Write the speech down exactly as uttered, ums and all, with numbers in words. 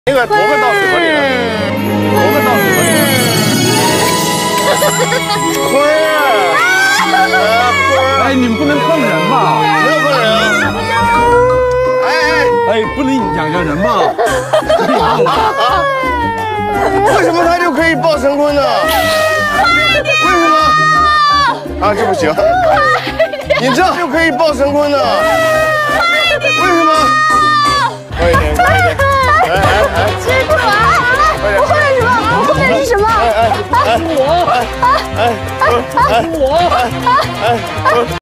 那个头发到水河里了，头发到水河里了。坤儿， 哎，你们不能碰人嘛！ 没有碰人啊！哎哎哎，不能养着人嘛！ 为什么他就可以抱陈坤呢？为什么？啊，这不行！你这样就可以抱陈坤呢？为什么？快一点，快一点！哎哎哎！ 师傅啊！我后面什么？我后面是什么？ 哎哎哎！我！哎哎哎！我！哎哎！